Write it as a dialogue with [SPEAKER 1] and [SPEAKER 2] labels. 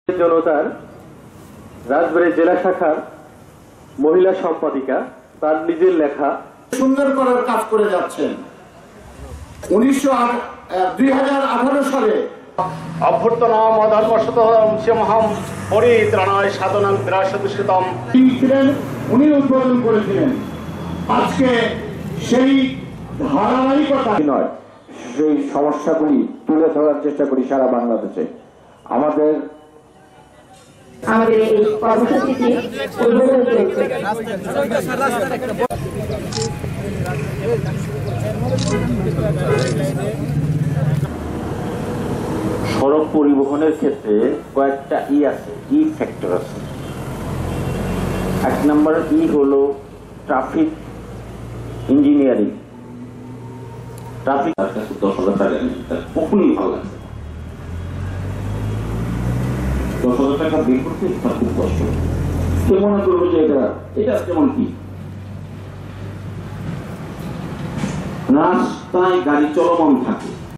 [SPEAKER 1] জনতার রাজবাড়ী জেলা শাখার মহিলা সম্পাদিকা তার নিজের লেখা
[SPEAKER 2] সুন্দর করার কাজ করে যাচ্ছেন। 2018 সালে
[SPEAKER 3] অভ্যর্থনা মধর্মশতম সিংহম পরিত্রাণায় সাধনাং বিরাশতম
[SPEAKER 2] ছিলেন, উনি উদ্বোধন করেছিলেন। আজকে সেই ধারাবাহিকতা
[SPEAKER 4] নয়, সেই সমস্যাগুলি তুলে ধরার চেষ্টা করি সারা বাংলাদেশে। আমাদের
[SPEAKER 5] এই কর্মসূচিটি উদ্বোধন করেছে।
[SPEAKER 6] সড়ক পরিবহনের ক্ষেত্রে কয়েকটা আছে, ফ্যাক্টর আছে। এক নম্বর হলো ট্রাফিক ইঞ্জিনিয়ারিং। ট্রাফিক 10,000 টাকা কখনই ভালো লাগছে। 10,000 টাকা বের করতে খুব কষ্ট। কে মনে করবো যে এটা যেমন কি রাস্তায় গাড়ি চলমান থাকে,